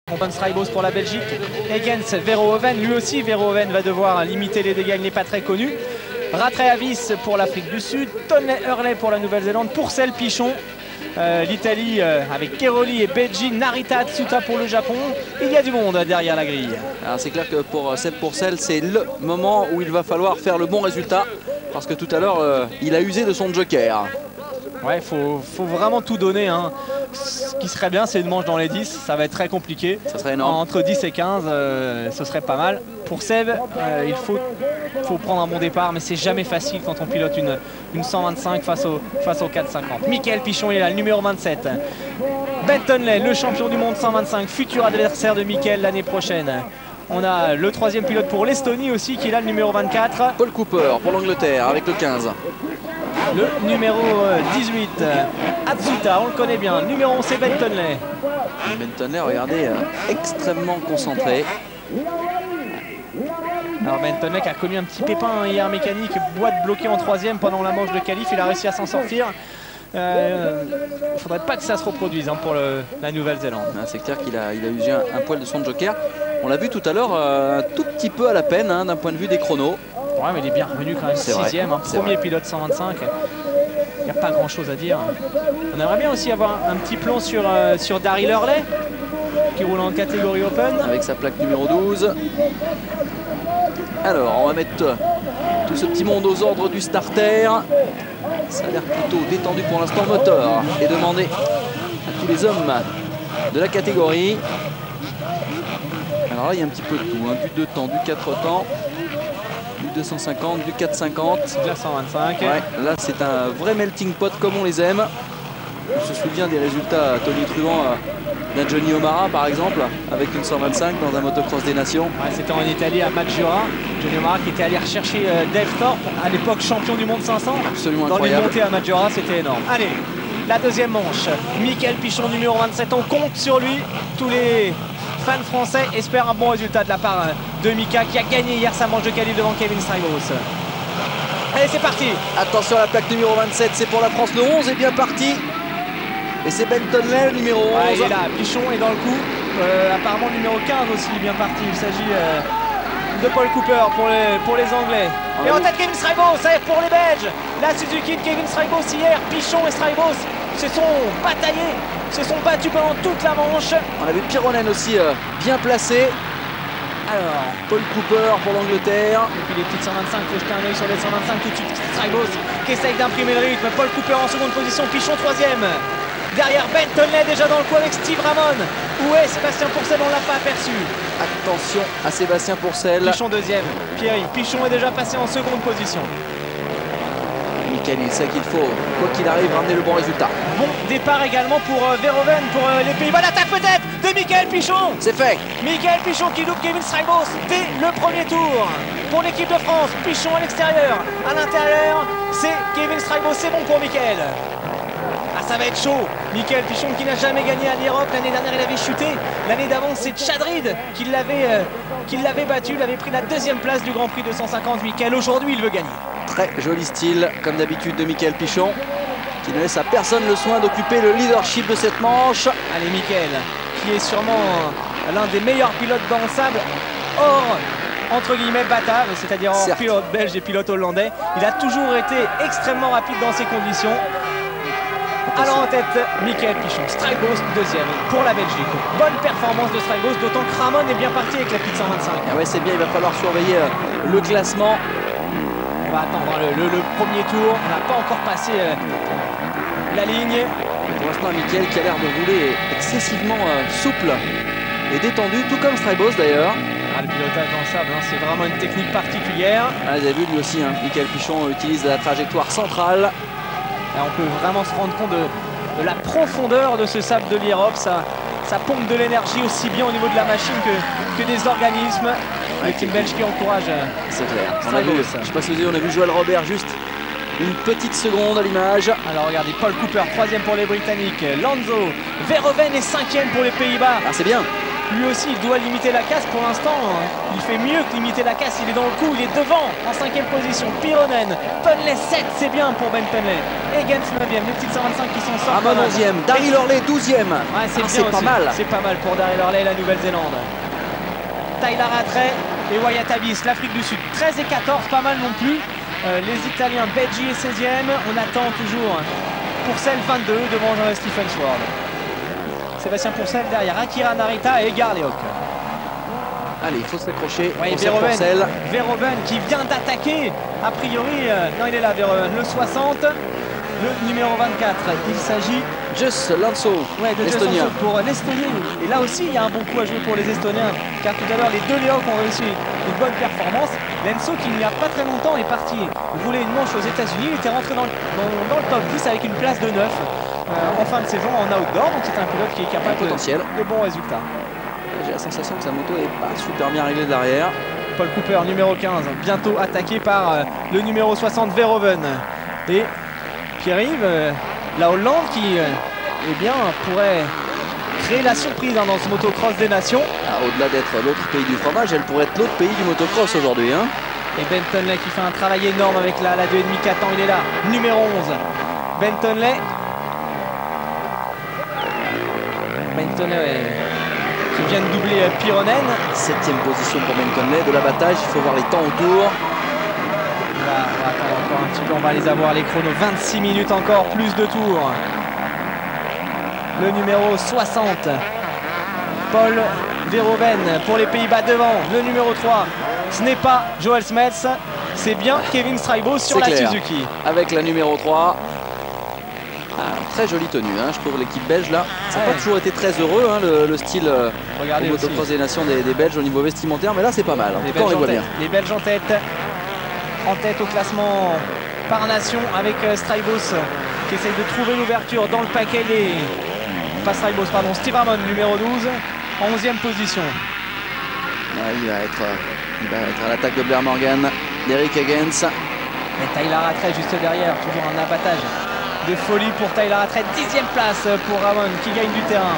Von Strijbos pour la Belgique. Egens, Verhoeven, lui aussi Verhoeven va devoir limiter les dégâts, il n'est pas très connu. Ratreavis pour l'Afrique du Sud, Tonley Hurley pour la Nouvelle-Zélande, Pourcel, Pichon. L'Italie avec Keroli et Beji, Narita Atsuta pour le Japon. Il y a du monde derrière la grille. C'est clair que pour Seb Pourcel, c'est le moment où il va falloir faire le bon résultat. Parce que tout à l'heure, il a usé de son joker. Ouais, il faut vraiment tout donner. Hein. Ce qui serait bien, c'est une manche dans les 10. Ça va être très compliqué. Ça serait énorme. Entre 10 et 15, ce serait pas mal. Pour Seb, il faut prendre un bon départ, mais c'est jamais facile quand on pilote une 125 face au 450. Michael Pichon est là, le numéro 27. Ben Tonley, le champion du monde 125, futur adversaire de Michael l'année prochaine. On a le troisième pilote pour l'Estonie aussi, qui est là, le numéro 24. Paul Cooper pour l'Angleterre avec le 15. Le numéro 18, Atsuta, on le connaît bien. Le numéro 11, c'est Ben Tonley. Ben Tonley, regardez, extrêmement concentré. Alors Ben Tonley qui a connu un petit pépin hier mécanique, boîte bloquée en troisième pendant la manche de qualif, il a réussi à s'en sortir. Il ne faudrait pas que ça se reproduise hein, pour la Nouvelle-Zélande. C'est clair qu'il a usé un poil de son joker. On l'a vu tout à l'heure, un tout petit peu à la peine hein, d'un point de vue des chronos. Ouais, mais il est bien revenu quand même, 6e, hein, premier pilote 125. Il n'y a pas grand chose à dire. On aimerait bien aussi avoir un petit plan sur Daryl Hurley, qui roule en catégorie Open. Avec sa plaque numéro 12. Alors, on va mettre tout ce petit monde aux ordres du starter. Ça a l'air plutôt détendu pour l'instant. Moteur est demandé à tous les hommes de la catégorie. Alors là, il y a un petit peu de tout, hein, du 2 temps, du 4 temps, du 250, du 450. De la 125. Ouais, là, c'est un vrai melting pot comme on les aime. On se souvient des résultats tonitruants d'un Johnny O'Mara par exemple, avec une 125 dans un motocross des nations. Ouais, c'était en Italie à Maggiora. Johnny O'Mara qui était allé rechercher Dave Thorpe, à l'époque champion du monde 500. Absolument dans incroyable. les montées à Maggiora, c'était énorme. Allez, la deuxième manche. Michael Pichon, numéro 27, on compte sur lui. Tous les fans français espèrent un bon résultat de la part de Mika qui a gagné hier sa manche de qualif devant Kevin Strijbos. Allez, c'est parti. Attention à la plaque numéro 27, c'est pour la France. Le 11 est bien parti. Et c'est Ben Tonley, le numéro 11. Ouais, il est là, Pichon est dans le coup. Apparemment le numéro 15 aussi bien parti. Il s'agit de Paul Cooper pour les Anglais. Et en tête Kevin Strijbos, pour les Belges. La Suzuki de Kevin Strijbos hier. Pichon et Strijbos se sont bataillés, se sont battus pendant toute la manche. On a vu Pironen aussi bien placé. Alors, Paul Cooper pour l'Angleterre. Et puis les petites 125, il faut jeter un œil sur les 125 tout de suite. Strijbos qui essaye d'imprimer le rythme. Paul Cooper en seconde position, Pichon troisième. Derrière Ben Tonley déjà dans le coup avec Steve Ramon. Où est Sébastien Pourcel? On ne l'a pas aperçu. Attention à Sébastien Pourcel. Pichon deuxième. Pierry, Pichon est déjà passé en seconde position. Michael, il sait qu'il faut, quoi qu'il arrive, ramener le bon résultat. Bon départ également pour Verhoeven, pour les Pays-Bas. L'attaque peut-être de Michael Pichon. C'est fait. Michael Pichon qui loupe Kevin Strijbos dès le premier tour. Pour l'équipe de France, Pichon à l'extérieur. À l'intérieur, c'est Kevin Strijbos. C'est bon pour Michael. Ah, ça va être chaud. Michael Pichon qui n'a jamais gagné à l'Europe. L'année dernière, il avait chuté. L'année d'avant, c'est Chadrid qui l'avait battu. Il avait pris la deuxième place du Grand Prix 250. Michael, aujourd'hui, il veut gagner. Très joli style, comme d'habitude, de Michael Pichon, qui ne laisse à personne le soin d'occuper le leadership de cette manche. Allez, Michael, qui est sûrement l'un des meilleurs pilotes dans le sable, hors, entre guillemets, batave, c'est-à-dire hors pilote belge et pilote hollandais. Il a toujours été extrêmement rapide dans ces conditions. Alors en tête, Michael Pichon, Strijbos deuxième pour la Belgique. Bonne performance de Strijbos, d'autant que Ramon est bien parti avec la petite 125. Ah ouais, c'est bien, il va falloir surveiller le classement. On va attendre le premier tour, on n'a pas encore passé la ligne. Pour l'instant, Michael qui a l'air de rouler excessivement souple et détendu, tout comme Strijbos d'ailleurs. Ah, le pilotage dans le sable, hein, c'est vraiment une technique particulière. Ah, vous avez vu lui aussi, hein, Michael Pichon utilise la trajectoire centrale. Et on peut vraiment se rendre compte de la profondeur de ce sable de l'Europe. Ça pompe de l'énergie aussi bien au niveau de la machine que des organismes. Le team belge qui encourage. C'est clair. On a vu, je ne sais pas si vous avez, on a vu Joël Robert juste une petite seconde à l'image. Alors regardez, Paul Cooper, troisième pour les Britanniques. Lanzo, Verhoeven est cinquième pour les Pays-Bas. Ah, c'est bien. Lui aussi, il doit limiter la casse pour l'instant. Il fait mieux que limiter la casse. Il est dans le coup, il est devant en 5e position. Pironen, Tonley 7, c'est bien pour Ben Tonley. Egens 9e, les petites 125 qui s'en sortent. Ramon 11e, Daryl Hurley 12e. Ouais, c'est pas mal. C'est pas mal pour Daryl Hurley, la Nouvelle-Zélande. Tyler Rattray et Wyatt Abyss, l'Afrique du Sud. 13 et 14, pas mal non plus. Les Italiens, Beggi est 16e. On attend toujours Pourcel 22 devant Stephen Sword. Sébastien Pourcel derrière Akira Narita et Garleok. Allez, il faut s'accrocher. Ouais, Verhoeven qui vient d'attaquer. A priori, non, il est là, Verhoeven. Le 60, le numéro 24. Il s'agit Just Lanzo, l'Estonien. Pour l'Estonie. Et là aussi, il y a un bon coup à jouer pour les Estoniens. Car tout à l'heure, les deux Léoc ont réussi une bonne performance. Lenzo, qui il n'y a pas très longtemps, est parti rouler une manche aux États-Unis. Il était rentré dans le top 10 avec une place de 9 en fin de saison en outdoor. Donc c'est un pilote qui est capable de bons résultats. J'ai la sensation que sa moto n'est pas super bien réglée derrière. Paul Cooper, numéro 15, bientôt attaqué par le numéro 60, Verhoeven. Et Pierre-Yves, la Hollande qui pourrait créer la surprise dans ce motocross des nations. Au-delà d'être l'autre pays du fromage, elle pourrait être l'autre pays du motocross aujourd'hui. Et Ben Tonley qui fait un travail énorme avec la 2,5 4 ans, il est là, numéro 11. Ben Tonley. Qui vient de doubler Pironen. 7e position pour Ben Tonley, de l'abattage, il faut voir les temps autour. On va attendre encore un petit peu, on va les avoir les chronos, 26 minutes encore, plus de tours. Le numéro 60, Paul Verhoeven pour les Pays-Bas devant. Le numéro 3, ce n'est pas Joel Smets, c'est bien Kevin Strijbo sur la Suzuki. Avec la numéro 3. Très jolie tenue, je trouve l'équipe belge là. Ça n'a pas toujours été très heureux, le style au motocross des nations des Belges au niveau vestimentaire, mais là c'est pas mal. Les Belges en tête au classement par nation avec Strijbos qui essaye de trouver l'ouverture dans le paquet. Steve Ramon numéro 12 en 11e position. Il va être à l'attaque de Blair Morgan, d'Eric Egens. Et Tyler Rattray juste derrière, toujours un abattage de folie pour Tyler Rattray. 10e place pour Ramon qui gagne du terrain.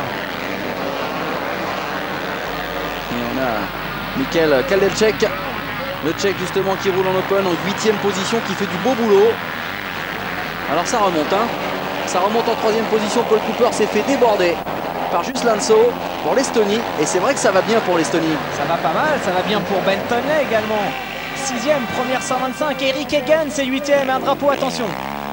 Et on a Mikel Kaldelček, le Tchèque justement qui roule en open en 8e position, qui fait du beau boulot. Alors ça remonte, ça remonte en 3e position. Paul Cooper s'est fait déborder par Just Lanzo pour l'Estonie, et c'est vrai que ça va bien pour l'Estonie. Ça va pas mal, ça va bien pour Ben Tonley également. 6e, première 125, Eric Egan c'est 8e, un drapeau, attention.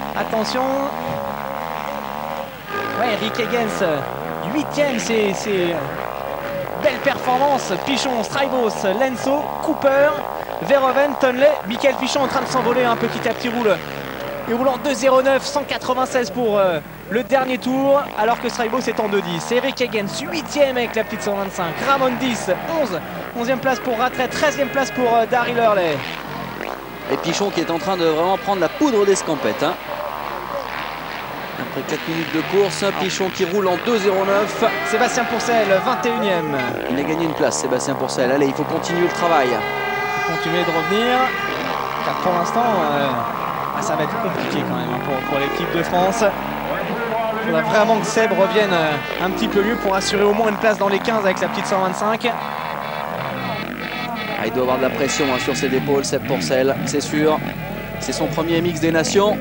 Ouais, Eric Egens 8e, c'est belle performance. Pichon, Strijbos, Lenzo, Cooper, Verhoeven, Tonley, Michael Pichon en train de s'envoler petit à petit. Il roule en 2,09, 196 pour le dernier tour, alors que Strijbos est en 2,10. Eric Egens 8e avec la petite 125. Ramon 10, 11e place pour Rattray, 13e place pour Daryl Hurley. Et Pichon qui est en train de vraiment prendre la poudre d'escampette. Après 4 minutes de course, Pichon qui roule en 2,09. Sébastien Pourcel, 21e. Il a gagné une place, Sébastien Pourcel. Allez, il faut continuer le travail. Il faut continuer de revenir, car pour l'instant, ça va être compliqué quand même pour l'équipe de France. Il faudra vraiment que Seb revienne un petit peu mieux pour assurer au moins une place dans les 15 avec la petite 125. Il doit avoir de la pression sur ses épaules, Seb Pourcel, c'est sûr. C'est son premier mix des nations.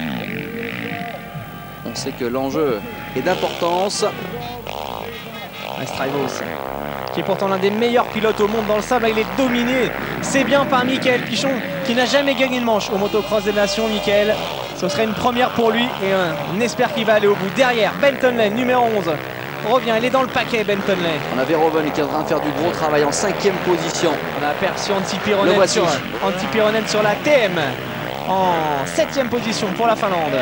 On sait que l'enjeu est d'importance. Strijbos, qui est pourtant l'un des meilleurs pilotes au monde dans le sable, il est dominé. C'est bien par Michael Pichon, qui n'a jamais gagné de manche au motocross des nations. Michael, ce serait une première pour lui et on espère qu'il va aller au bout. Derrière, Ben Tonley, numéro 11. Revient, il est dans le paquet, Ben Tonley. On a Verhoeven qui est en train de faire du gros travail en 5e position. On a aperçu Antti Pironen sur la TM en 7e position pour la Finlande.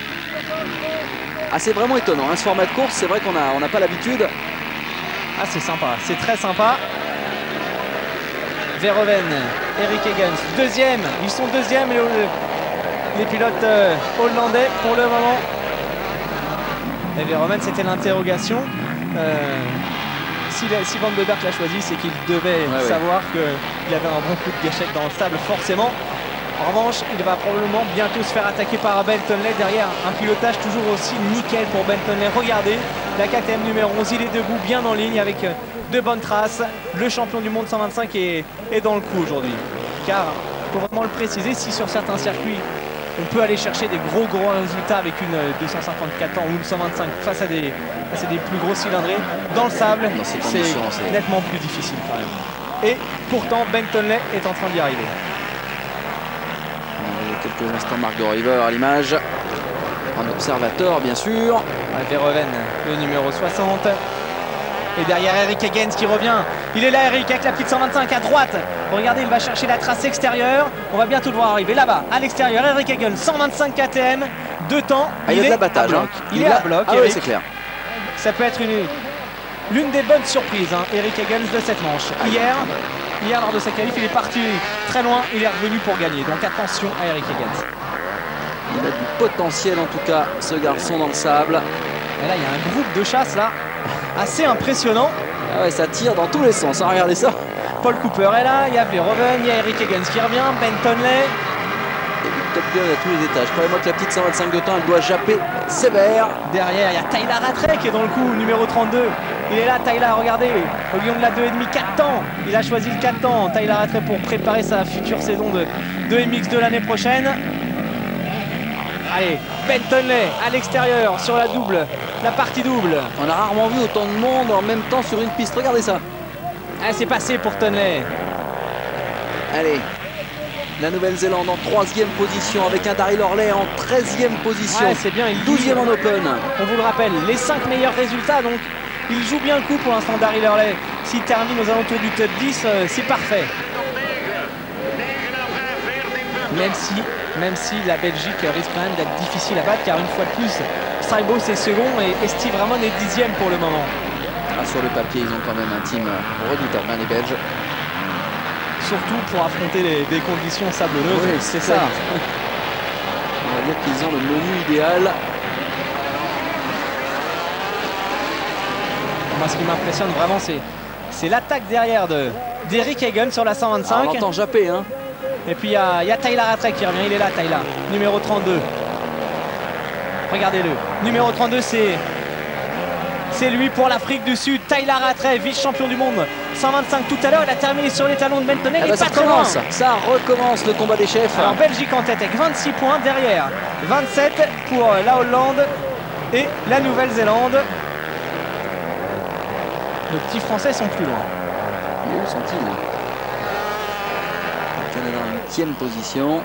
C'est vraiment étonnant, ce format de course, c'est vrai qu'on n'a pas l'habitude. C'est sympa, c'est très sympa. Verhoeven, Eric Egens, 2e, ils sont 2e les pilotes hollandais pour le moment. Et Verhoeven, c'était l'interrogation. Si Van de Berg l'a choisi, c'est qu'il devait savoir qu'il avait un bon coup de gâchette dans le sable, forcément. En revanche, il va probablement bientôt se faire attaquer par Ben Tonley. Derrière, un pilotage toujours aussi nickel pour Ben Tonley. Regardez, la KTM numéro 11, il est debout, bien en ligne avec de bonnes traces. Le champion du monde 125 est dans le coup aujourd'hui. Car, il faut vraiment le préciser, si sur certains circuits, on peut aller chercher des gros résultats avec une 254 ans ou une 125 face à des plus gros cylindrés, dans le sable, c'est nettement plus difficile quand même. Et pourtant, Ben Tonley est en train d'y arriver. Quelques instants, Marc de River à l'image. Un observateur, bien sûr. Verhoeven, le numéro 60. Et derrière Eric Higgins qui revient. Il est là, Eric, avec la petite 125 à droite. Regardez, il va chercher la trace extérieure. On va bientôt le voir arriver là-bas, à l'extérieur. Eric Higgins, 125 KTM, 2 temps. Il y a de l'abattage. Il est à bloc. Ah oui, c'est clair. Ça peut être l'une des bonnes surprises, hein, Eric Higgins, de cette manche. Hier, lors de sa qualif, il est parti très loin. Il est revenu pour gagner. Donc attention à Eric Higgins. Il a du potentiel en tout cas, ce garçon dans le sable. Et là, il y a un groupe de chasse là, assez impressionnant. Ah ouais, ça tire dans tous les sens, hein, regardez ça. Paul Cooper est là, il y a Verhoeven, il y a Eric Higgins qui revient, Ben Tonley. Et du top gun à tous les étages. Croyez-moi que la petite 125 de temps, elle doit japper sévère. Derrière, il y a Tyler Rattray qui est dans le coup, numéro 32. Il est là, Tyler, regardez, au lieu de la 2,5, 4 temps. Il a choisi le 4 temps, Tyler Rattray, pour préparer sa future saison de MX2 l'année prochaine. Allez, Ben Tonley à l'extérieur sur la partie double. On a rarement vu autant de monde en même temps sur une piste, regardez ça. Ah, c'est passé pour Tonley. Allez, la Nouvelle-Zélande en 3e position avec un Daryl Horley en 13e position. Ouais, c'est bien, il 12e en Open. On vous le rappelle, les 5 meilleurs résultats, donc il joue bien le coup pour l'instant, Daryl Horley. S'il termine aux alentours du top 10, c'est parfait. Même si la Belgique risque quand même d'être difficile à battre, car une fois de plus, Strybos est second et Steve Ramon est 10e pour le moment. Ah, sur le papier, ils ont quand même un team redoutable, hein, les Belges. Surtout pour affronter des conditions sablonneuses. Oui, c'est ça. On va dire qu'ils ont le menu idéal. Moi, ce qui m'impressionne vraiment, c'est l'attaque derrière d'Eric Higgins sur la 125. Ah, on entend japper, hein. Et puis il y a Tyler Rattray qui revient, il est là, Tyler, numéro 32. Regardez-le, numéro 32, c'est lui pour l'Afrique du Sud, Tyler Rattray, vice-champion du monde 125 tout à l'heure. Il a terminé sur les talons de Ben Tonley. Ça recommence le combat des chefs. Alors Belgique en tête avec 26 points, derrière 27 pour la Hollande et la Nouvelle-Zélande. Les petits Français sont plus loin. Où sont-ils? Canada en 8e position.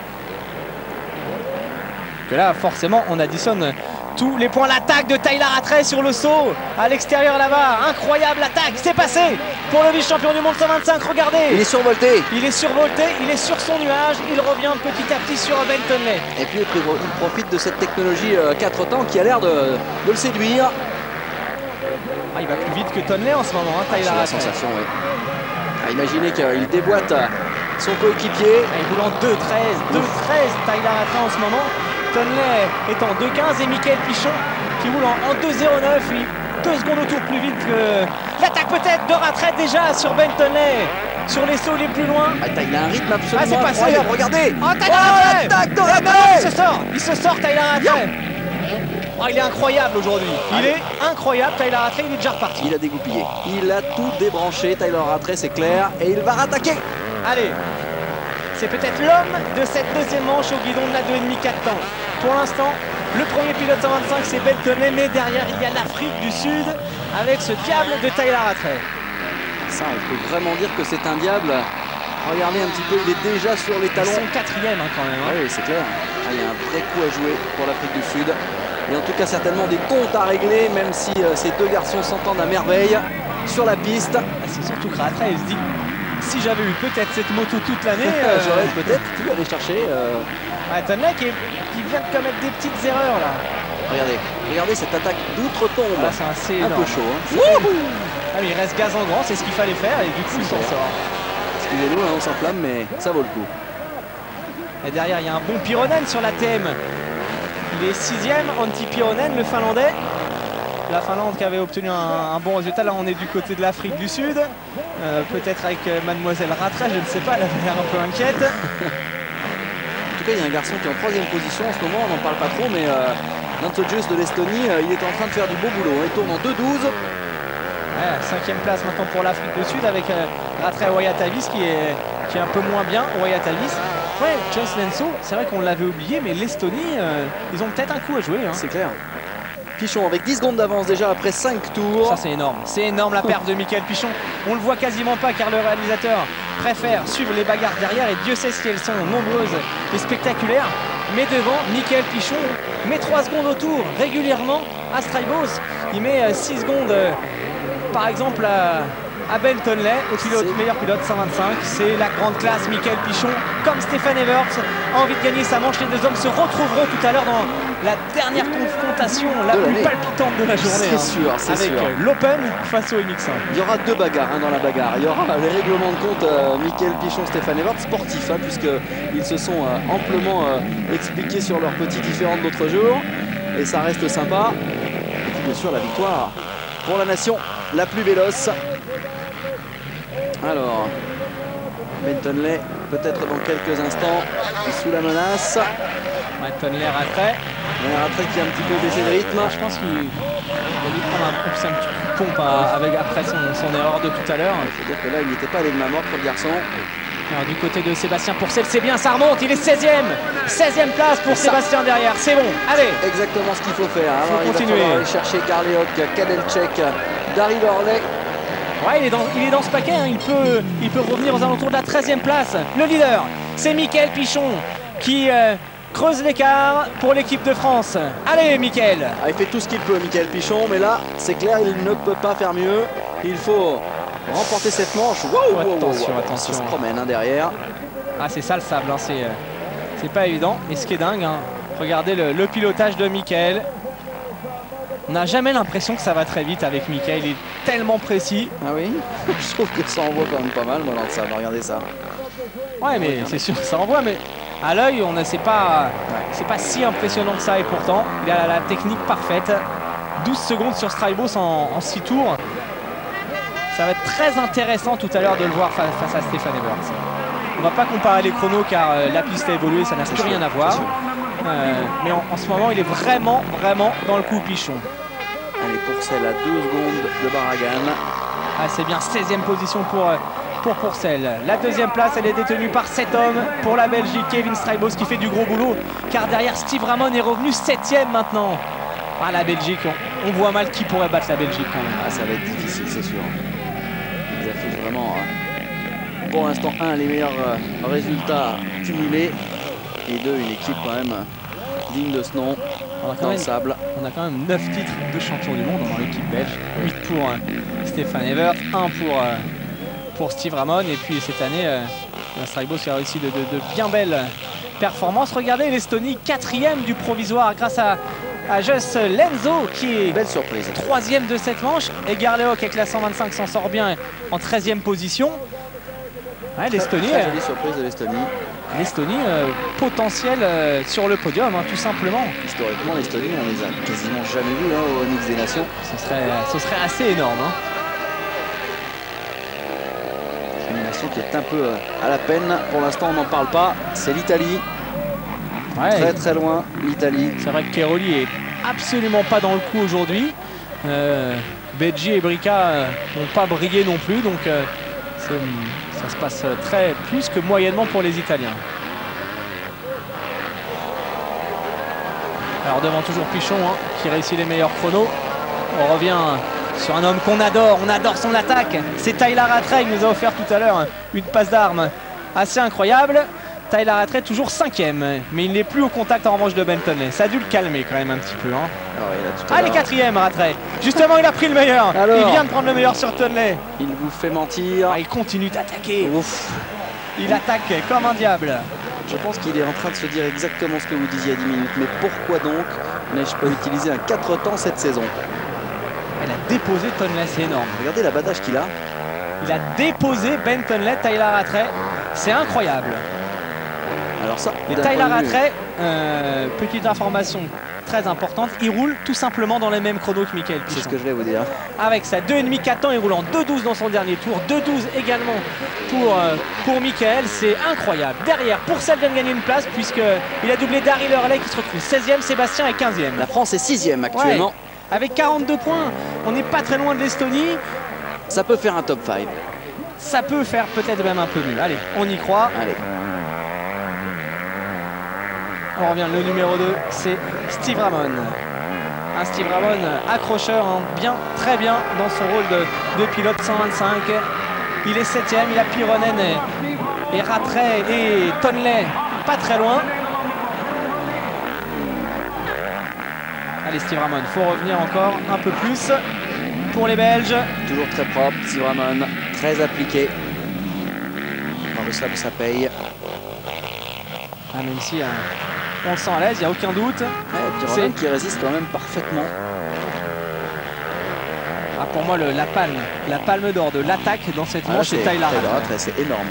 Que là, forcément, on additionne tous les points. L'attaque de Tyler Rattray sur le saut à l'extérieur là-bas. Incroyable attaque. C'est passé pour le vice-champion du monde 125. Regardez. Il est survolté. Il est survolté. Il est sur son nuage. Il revient petit à petit sur Ben Tonley. Et puis il profite de cette technologie 4 temps qui a l'air de le séduire. Ah, il va plus vite que Tonley en ce moment, hein, Tyler Rattray. C'est la sensation, oui. Imaginez qu'il déboîte son coéquipier. Il roule en 2-13. 2-13 Tyler Rattray en ce moment. Tonley est en 2-15 et Mickaël Pichon qui roule en 2-09. 2 secondes au tour plus vite que l'attaque peut-être de Rattray déjà sur Ben Tonley. Sur les sauts les plus loin. Ah, il a un rythme absolument c'est passé. Incroyable, regardez. Oh, Tyler Rattray. L'attaque de Rattray. Il se sort Tyler Rattray. Oh, il est incroyable aujourd'hui. Il est incroyable, Tyler Rattray, il est déjà reparti. Il a dégoupillé. Il a tout débranché, Tyler Rattray, c'est clair. Et il va rattaquer. Allez, c'est peut-être l'homme de cette deuxième manche au guidon de la 2,5 4 temps. Pour l'instant, le premier pilote 125, c'est Ben Tonley, mais derrière, il y a l'Afrique du Sud avec ce diable de Tyler Rattray. Ça, on peut vraiment dire que c'est un diable. Regardez un petit peu, il est déjà sur les talons. Ils sont 4e quand même. Oui, c'est clair. Ah, il y a un vrai coup à jouer pour l'Afrique du Sud. Et en tout cas, certainement des comptes à régler, même si ces deux garçons s'entendent à merveille sur la piste. C'est surtout que Rattray, il se dit, si j'avais eu peut-être cette moto toute l'année, j'aurais peut-être pu aller chercher. Tonley qui vient de commettre des petites erreurs là. Regardez cette attaque d'outre-tombe. Là, c'est assez un peu chaud. Hein. Ah, mais il reste gaz en grand, c'est ce qu'il fallait faire et du coup il s'en sort. Excusez-nous, hein, on s'enflamme, mais ça vaut le coup. Et derrière, il y a un bon Pironen sur la TM. Il est 6e, Antti Pironen, le Finlandais. La Finlande qui avait obtenu un bon résultat. Là, on est du côté de l'Afrique du Sud. Peut-être avec Mademoiselle Rattray, je ne sais pas, elle avait l'air un peu inquiète. En tout cas, il y a un garçon qui est en 3e position en ce moment, on n'en parle pas trop, mais Lantojus de l'Estonie, il est en train de faire du beau boulot. Il tourne en 2-12. 5e place maintenant pour l'Afrique du Sud avec Rattray Wayatavis qui est un peu moins bien. Wayatavis. Ouais, Just Lenso, c'est vrai qu'on l'avait oublié, mais l'Estonie, ils ont peut-être un coup à jouer. Hein. C'est clair. Pichon avec 10 secondes d'avance déjà après 5 tours. Ça c'est énorme. C'est énorme la perte de Mickaël Pichon. On le voit quasiment pas car le réalisateur préfère suivre les bagarres derrière et Dieu sait si elles sont nombreuses et spectaculaires. Mais devant, Mickaël Pichon met 3 secondes au tour régulièrement à Strybos. Il met 6 secondes par exemple à Ben Tonley, meilleur pilote 125. C'est la grande classe. Mickaël Pichon, comme Stéphane Evert, a envie de gagner sa manche. Les deux hommes se retrouveront tout à l'heure dans la dernière confrontation la plus palpitante de la journée. C'est sûr, c'est avec sûr. l'Open face au MX1. Il y aura 2 bagarres dans la bagarre. Il y aura les règlements de compte Mickaël Pichon, Stéphane Evert, sportifs, puisqu'ils se sont amplement expliqués sur leurs petits différends d'autres jours. Et ça reste sympa. Et puis bien sûr la victoire pour la nation la plus véloce. Alors, Ben Tonley, peut-être dans quelques instants, sous la menace. Ben Tonley Rattray. Rattray qui a un petit peu baissé de rythme. Je pense qu'il a dû prendre un petit coup de pompe après son erreur de tout à l'heure. Il faut dire que là, il n'était pas allé de main morte pour le garçon. Alors, du côté de Sébastien Pourcel, c'est bien, ça remonte, il est 16e. 16e place pour Sébastien derrière, c'est bon, allez. Exactement ce qu'il faut faire. Alors, il continuer. Va falloir aller chercher Garleoc, Kadelček, Daryl Orley. Ouais, il est dans ce paquet, hein. il peut revenir aux alentours de la 13e place. Le leader, c'est Mickaël Pichon qui creuse l'écart pour l'équipe de France. Allez Mickaël. Il fait tout ce qu'il peut Mickaël Pichon, mais là, c'est clair, il ne peut pas faire mieux. Il faut remporter cette manche. Wow, attention. Ça se promène derrière. Ah, c'est ça le sable, hein. C'est pas évident. Et ce qui est dingue, hein, regardez le pilotage de Mickaël. On n'a jamais l'impression que ça va très vite avec Mickaël, il est tellement précis. Ah oui. Je trouve que ça envoie quand même pas mal, moi, dans le sable. Regardez ça. Ouais, mais c'est sûr que ça envoie, mais à l'œil, c'est pas si impressionnant que ça, et pourtant, il a la technique parfaite. 12 secondes sur Strybos en 6 tours. Ça va être très intéressant tout à l'heure de le voir face à Stéphane Evert. On va pas comparer les chronos car la piste a évolué, ça n'a plus rien à voir. Mais en ce moment, il est vraiment dans le coup Pichon. Allez, Pourcel à 2 secondes de Barragan. Ah, c'est bien, 16e position pour Pourcel. La 2e place, elle est détenue par cet homme pour la Belgique, Kevin Strybos, qui fait du gros boulot. Car derrière, Steve Ramon est revenu 7e maintenant. Ah, la Belgique, on voit mal qui pourrait battre la Belgique quand même. Ah, ça va être difficile, c'est sûr. Ils affichent vraiment, pour l'instant, les meilleurs résultats cumulés. Et 2, une équipe quand même digne de ce nom. Dans le sable. On a quand même 9 titres de champion du monde dans l'équipe belge. 8 pour Stéphane Evert, 1 pour Steve Ramon. Et puis cette année, Strybos a réussi de bien belles performances. Regardez l'Estonie, 4e du provisoire grâce à Just Lenso qui est belle surprise. 3e de cette manche. Et Garleoc avec la 125 s'en sort bien en 13e position. Ouais, l'Estonie. Très jolie surprise de l'Estonie. L'Estonie, potentiel sur le podium, tout simplement. Historiquement, l'Estonie, on les a quasiment jamais vus au MX des Nations. Ce serait assez énorme. Une nation qui est un peu à la peine. Pour l'instant, on n'en parle pas. C'est l'Italie. Ouais, très loin, l'Italie. C'est vrai que Cairoli est absolument pas dans le coup aujourd'hui. Beggi et Bricca n'ont pas brillé non plus, donc ça se passe plus que moyennement pour les Italiens. Alors devant toujours Pichon qui réussit les meilleurs chronos. On revient sur un homme qu'on adore, on adore son attaque. C'est Tyler Rattray qui nous a offert tout à l'heure une passe d'armes assez incroyable. Tyler Rattray toujours 5e, mais il n'est plus au contact en revanche de Ben Tonley. Ça a dû le calmer quand même un petit peu. Allez, 4e Rattray. Justement, il a pris le meilleur. Alors, il vient de prendre le meilleur sur Tonley. Il vous fait mentir. Il continue d'attaquer. Il attaque comme un diable. Je pense qu'il est en train de se dire exactement ce que vous disiez il y a 10 minutes. Mais pourquoi donc n'ai-je pas utilisé un 4 temps cette saison? Elle a déposé Tonley, c'est énorme. Regardez la badage qu'il a. Il a déposé Ben Tonley, Tyler Rattray. C'est incroyable. Alors ça, et Tyler Rattray, petite information très importante, il roule tout simplement dans les mêmes chronos que Mickaël Pichon. C'est ce que je vais vous dire. Avec sa 2,5 4 temps, il roule en 2,12 dans son dernier tour, 2,12 également pour Mickaël, c'est incroyable. Derrière, Pourcel vient de gagner une place puisqu'il a doublé Daryl Orley qui se retrouve 16e, Sébastien est 15e. La France est 6e actuellement. Ouais, avec 42 points, on n'est pas très loin de l'Estonie. Ça peut faire un top 5. Ça peut faire peut-être même un peu mieux. Allez, on y croit. Allez. On revient, le numéro 2, c'est Steve Ramon. Un Steve Ramon accrocheur, hein, bien, très bien dans son rôle de pilote 125. Il est 7ème, il a Pironen et Rattray et Tonley pas très loin. Allez, Steve Ramon, il faut revenir encore un peu plus pour les Belges. Toujours très propre, Steve Ramon, très appliqué. Dans le sable, ça paye. Ah, même si on le sent à l'aise, il n'y a aucun doute. Pironen qui résiste quand même parfaitement. Ah, pour moi, la palme d'or de l'attaque dans cette manche, c'est Tyler Rattray. C'est énorme.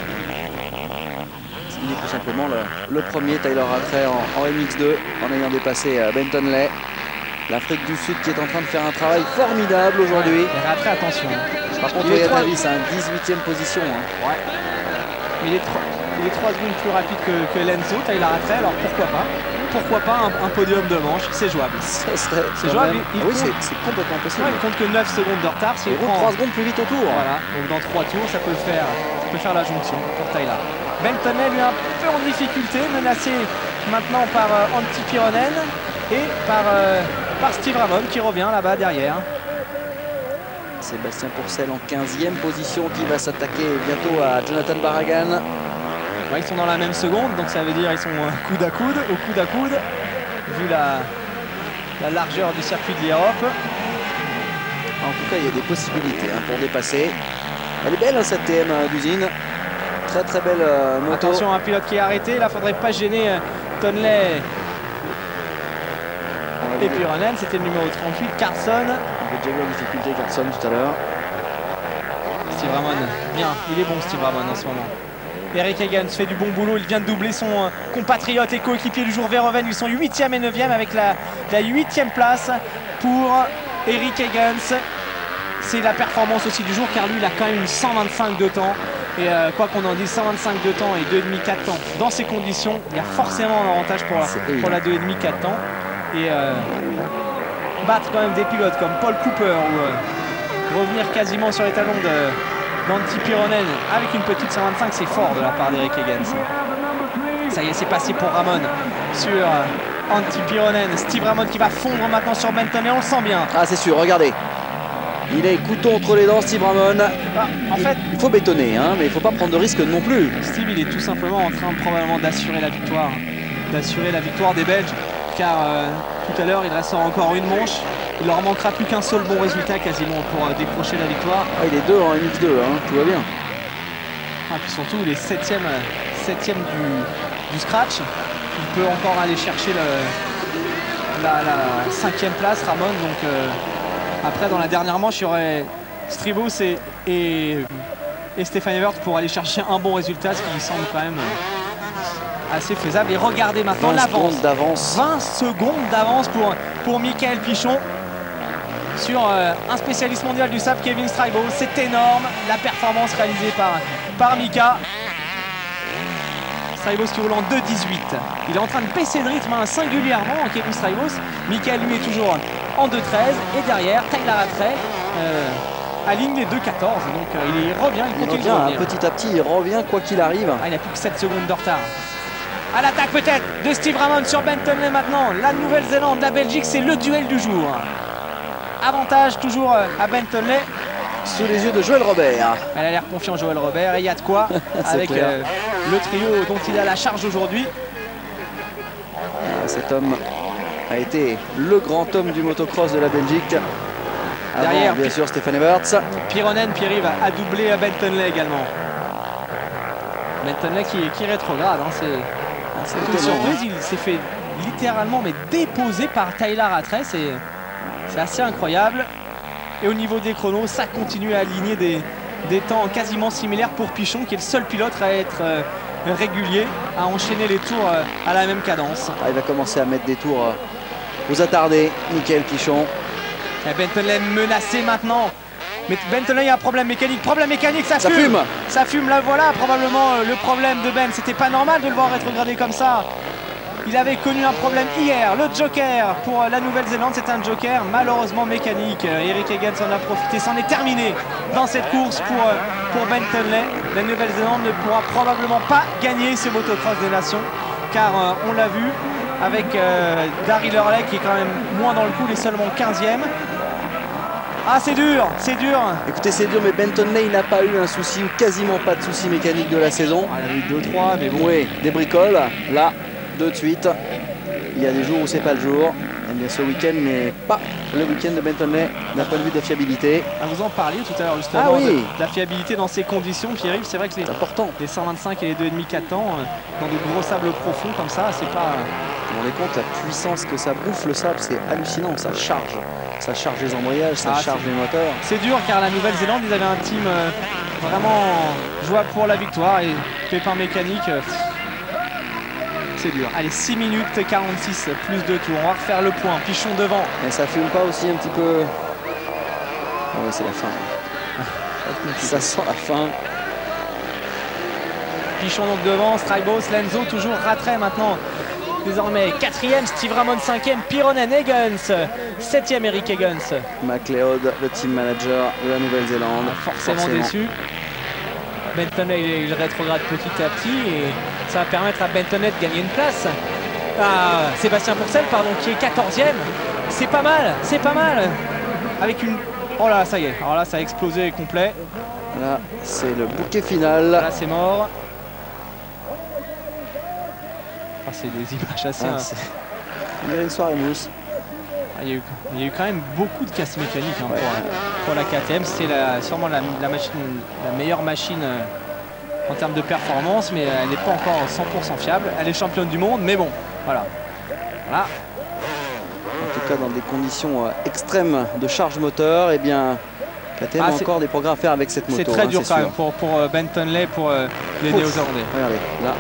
Il est tout simplement le premier Tyler Rattray en MX2 en ayant dépassé Bentonley. L'Afrique du Sud qui est en train de faire un travail formidable aujourd'hui. Ouais, Rattray, attention. Par contre, Yann Davis a une 18e position. Hein. Ouais. Mais il est 3 secondes plus rapide que Lenzo, Tyler Rattray, alors pourquoi pas? Pourquoi pas un podium de manche? C'est jouable. C'est jouable. Oui, c'est complètement possible. Ouais, il compte que 9 secondes de retard. Il roule 3 secondes plus vite au tour. Voilà, donc dans 3 tours, ça peut faire la jonction pour Tyler. Bentonley, lui, un peu en difficulté, menacé maintenant par Antti Pironen et par Steve Ramon qui revient là-bas derrière. Sébastien Pourcel en 15e position qui va s'attaquer bientôt à Jonathan Barragan. Ouais, ils sont dans la même seconde, donc ça veut dire ils sont coude à coude, au coude à coude, vu la largeur du circuit de l'Europe. En tout cas, il y a des possibilités pour dépasser. Elle est belle, hein, cette TM d'usine. Très très belle moto. Attention, un pilote qui est arrêté. Là, faudrait pas gêner Tonley et Pironen. C'était le numéro 38, Carson. On a déjà vu la difficulté Carson tout à l'heure. Steve Ramon, bien. Il est bon, Steve Ramon, en ce moment. Eric Higgins fait du bon boulot, il vient de doubler son compatriote et coéquipier du jour Verhoeven. Ils sont 8e et 9e avec la 8e place pour Eric Higgins. C'est la performance aussi du jour car lui il a quand même une 125 de temps. Et quoi qu'on en dise, 125 de temps et 2,5-4 temps dans ces conditions, il y a forcément un avantage pour la 2,5-4 temps. Et battre quand même des pilotes comme Paul Cooper ou revenir quasiment sur les talons d'Antti Pironen avec une petite 125, c'est fort de la part d'Eric Higgins. Ça y est, c'est passé pour Ramon sur Antti Pironen. Steve Ramon qui va fondre maintenant sur Bentonley, on le sent bien. Ah, c'est sûr, regardez. Il est couteau entre les dents, Steve Ramon. En fait, il faut bétonner, hein, mais il ne faut pas prendre de risque non plus. Steve, il est tout simplement en train probablement d'assurer la victoire des Belges, car tout à l'heure, il restera encore une manche. Il leur manquera plus qu'un seul bon résultat quasiment pour décrocher la victoire. Ah, il est 2 en MX2, hein, tout va bien. Ah, puis surtout, il est 7e du scratch. Il peut encore aller chercher la 5e place, Ramon. Donc après, dans la dernière manche, il y aurait Stribos et Stéphane Evert pour aller chercher un bon résultat, ce qui semble quand même assez faisable. Et regardez maintenant l'avance. 20 secondes d'avance pour Michael Pichon sur un spécialiste mondial du SAP, Kevin Stribos. C'est énorme, la performance réalisée par Mika. Stribos qui roule en 2,18. Il est en train de baisser de rythme singulièrement, Kevin Stribos. Michael lui est toujours en 2,13 et derrière Tyler Rattray aligne les 2,14. Donc il revient, il continue de revenir. Petit à petit, il revient quoi qu'il arrive. Ah, il n'a plus que 7 secondes de retard. À l'attaque peut-être de Steve Ramon sur Bentonley maintenant. La Nouvelle-Zélande, la Belgique, c'est le duel du jour. Avantage toujours à Bentonley. Sous les yeux de Joël Robert. Elle a l'air confiant, Joël Robert, et il y a de quoi avec le trio dont il a la charge aujourd'hui. Cet homme a été le grand homme du motocross de la Belgique. Derrière, bien sûr, Stéphane Everts. Pironen qui arrive à doubler à Bentonley également. Bentonley qui rétrograde, hein, c'est une surprise. Il s'est fait littéralement déposer par Tyler Rattray. C'est assez incroyable. Et au niveau des chronos, ça continue à aligner des temps quasiment similaires pour Pichon, qui est le seul pilote à être régulier, à enchaîner les tours à la même cadence. Il va commencer à mettre des tours aux attardés, Michael Pichon. Et Bentonley menacé maintenant. Mais Bentonley, il y a un problème mécanique, ça fume. Ça fume, là voilà probablement le problème de Ben. C'était pas normal de le voir rétrograder comme ça. Il avait connu un problème hier. Le joker pour la Nouvelle-Zélande, c'est un joker malheureusement mécanique. Eric Higgins en a profité. C'en est terminé dans cette course pour Bentonley. La Nouvelle-Zélande ne pourra probablement pas gagner ce motocross des nations, car on l'a vu avec Daryl Hurley qui est quand même moins dans le coup, il est seulement 15e. Ah, c'est dur, c'est dur. Écoutez, c'est dur, mais Bentonley il n'a pas eu un souci ou quasiment pas de souci mécanique de la saison. Ah, il a eu 2-3, mais bon. Oui, des bricoles, là, de suite. Il y a des jours où c'est pas le jour. Et bien ce week-end n'est pas le week-end de Bentonley d'un point de vue de fiabilité. Ah, vous en parliez tout à l'heure justement de la fiabilité dans ces conditions, Pierre-Yves. C'est vrai que les 125 et les 2,5-4 temps dans de gros sables profonds comme ça, c'est pas... Vous vous rendez compte la puissance que ça bouffe le sable, c'est hallucinant, ça charge les embrayages, ça charge les moteurs. C'est dur car la Nouvelle-Zélande, ils avaient un team vraiment jouable pour la victoire et pépin mécanique, c'est dur. Allez, 6 minutes 46, plus 2 tours, on va refaire le point, Pichon devant. Mais ça fume pas aussi un petit peu? Ah ouais, c'est la fin. Ça sent la fin. Pichon donc devant, Strybos, Lenzo, toujours Rattray maintenant. Désormais 4e, Steve Ramon 5e, Pironen, Higgins 7e, Eric Higgins. McLeod, le team manager de la Nouvelle-Zélande. Forcément déçu. Bentonley il rétrograde petit à petit et ça va permettre à Bentonley de gagner une place. Ah, Sébastien Pourcel, pardon, qui est 14e. C'est pas mal, c'est pas mal. Avec une... Oh là, ça y est. Alors là, ça a explosé complet. Là, c'est le bouquet final. Là, c'est mort. Ah, c'est des images assez... Il y a une soirée mousse. Ah, il y a eu quand même beaucoup de casse mécaniques hein, pour la KTM. C'est sûrement la meilleure machine en termes de performance, mais elle n'est pas encore 100% fiable. Elle est championne du monde, mais bon, voilà. En tout cas, dans des conditions extrêmes de charge moteur, eh bien, KTM a encore des progrès à faire avec cette moto. C'est très dur quand même pour Bentonley, pour les Néo-Zélandais. Regardez, là.